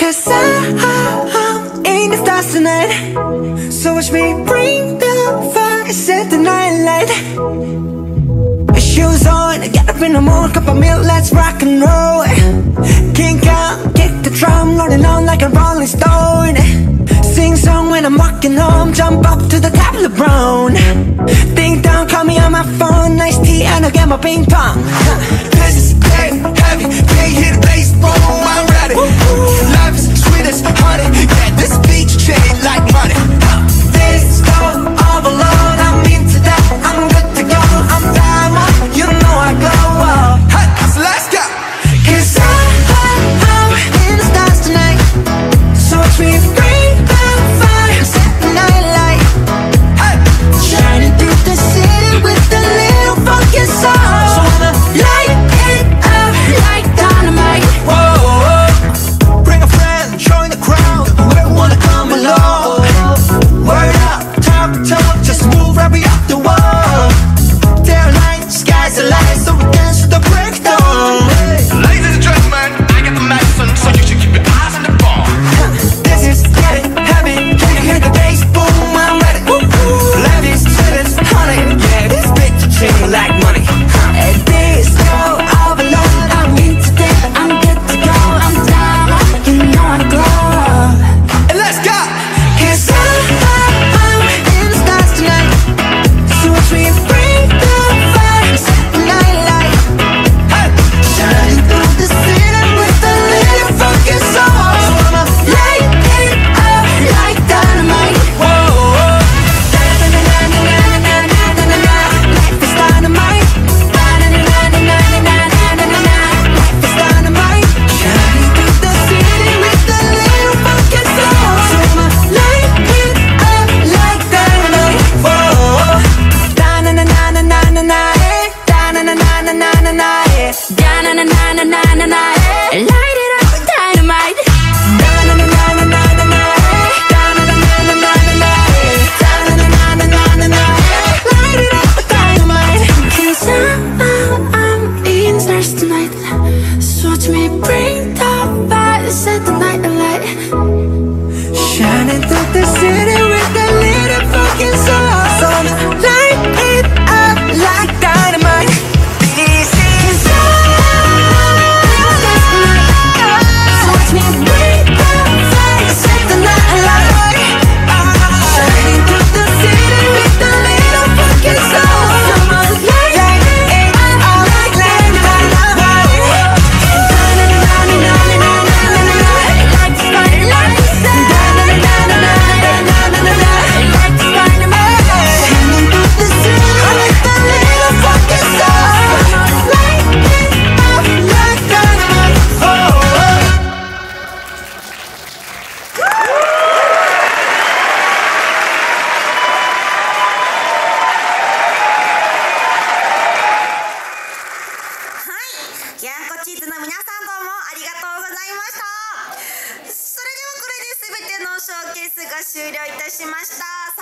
'Cause I'm in the stars tonight. So watch me bring the fire, set the night light. Shoes on, get up in the morning, cup of milk, let's rock and roll. Kink out, kick the drum, rolling on like a rolling stone. Sing song when I'm walking home, jump up to the top of the brown. Ding dong, call me on my phone, nice tea and I'll get my ping pong. This is getting heavy, can't hear the bass, boom, I'm ready. Life is sweet as honey, yeah, this beat chain like money. This go all alone, I'm into that, I'm good to go, I'm diamond, you know I glow up. Hey, so let's go. 'Cause I'm in the stars tonight. So watch me bring the fire, set the night light. Hey, Shining through the city with a little funky soul. So I'ma light it up like dynamite. whoa, bring a friend, join the crowd, whoever wanna come along. Word up, talk, just move right up the wall. Daylight, sky's the light, so we dance to the breakdown. Ladies and gentlemen, I got the medicine, so you should keep your eyes on the ball. This is getting heavy, can you hear the bass? Boom, I'm ready. Life is sweet as honey, yeah, this beat chain like money. And this go all alone, I'm into that, I'm good to go, I'm down, you know I glow. And let's go. 'Cause I'm in the stars tonight. So watch me bring the fire, set the night light. Hey, Shining through the city with a little funky soul. So I'ma light it up like dynamite. whoa, Na-na-na-na-na-na-na-na-na-na. Life is dynamite. Na-na-na-na-na-na-na-na-na-na. Life is dynamite. Shining through the city with a little funky soul. So I'ma light it up like dynamite. Da-na-na-na-na-na-na-na, eh. Da-na-na-na-na-na-na, eh. Da-na-na-na-na-na-na, eh. Light it up, dynamite. Da-na-na-na-na-na-na, eh. Da-na-na-na-na-na-na, eh. Da-na-na-na-na-na-na, eh. Light it up, dynamite. 'Cause I'm in the stars tonight. So watch me bring the fire, set the night alight. Shining through the city with a little fucking soul. So I'ma light it up like dynamite. This is so watch me bring the fire, set the night alight. Shining through the city with a little fucking soul. So I'ma light it up like dynamite. Like the spotlight. Like the dynamite. Shining through the city with a little fucking soul. Light it up like dynamite. キャンコチーズの皆さんどうもありがとうございました。それではこれで全てのショーケースが終了いたしました。